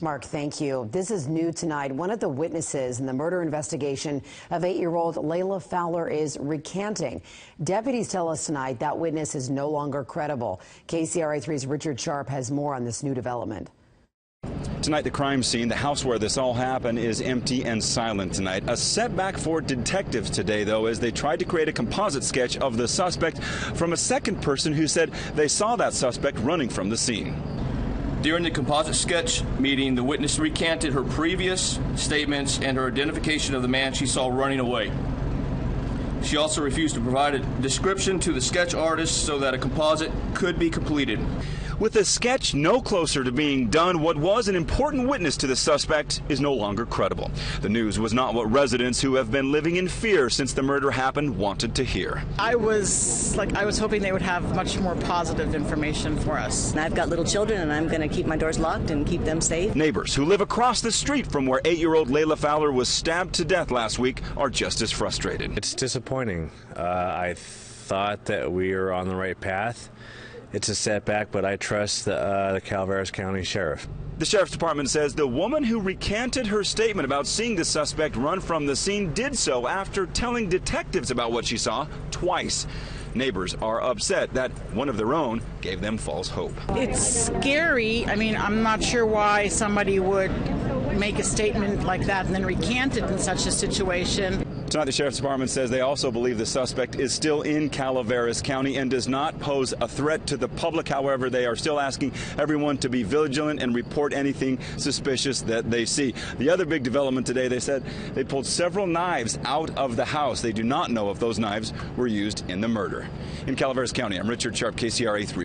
Mark, thank you. This is new tonight. One of the witnesses in the murder investigation of 8-year-old Leila Fowler is recanting. Deputies tell us tonight that witness is no longer credible. KCRA 3's Richard Sharp has more on this new development. Tonight, the crime scene, the house where this all happened, is empty and silent tonight. A setback for detectives today, though, as they tried to create a composite sketch of the suspect from a second person who said they saw that suspect running from the scene. During the composite sketch meeting, the witness recanted her previous statements and her identification of the man she saw running away. She also refused to provide a description to the sketch artist so that a composite could be completed. With the sketch no closer to being done, what was an important witness to the suspect is no longer credible. The news was not what residents who have been living in fear since the murder happened wanted to hear. I was hoping they would have much more positive information for us. I've got little children and I'm going to keep my doors locked and keep them safe. Neighbors who live across the street from where 8-year-old Leila Fowler was stabbed to death last week are just as frustrated. It's disappointing. I thought that we were on the right path. It's a setback, but I trust the Calaveras County Sheriff. The Sheriff's Department says the woman who recanted her statement about seeing the suspect run from the scene did so after telling detectives about what she saw twice. Neighbors are upset that one of their own gave them false hope. It's scary. I mean, I'm not sure why somebody would make a statement like that and then recant it in such a situation. Tonight, the Sheriff's Department says they also believe the suspect is still in Calaveras County and does not pose a threat to the public. However, they are still asking everyone to be vigilant and report anything suspicious that they see. The other big development today, they said they pulled several knives out of the house. They do not know if those knives were used in the murder. In Calaveras County, I'm Richard Sharp, KCRA 3.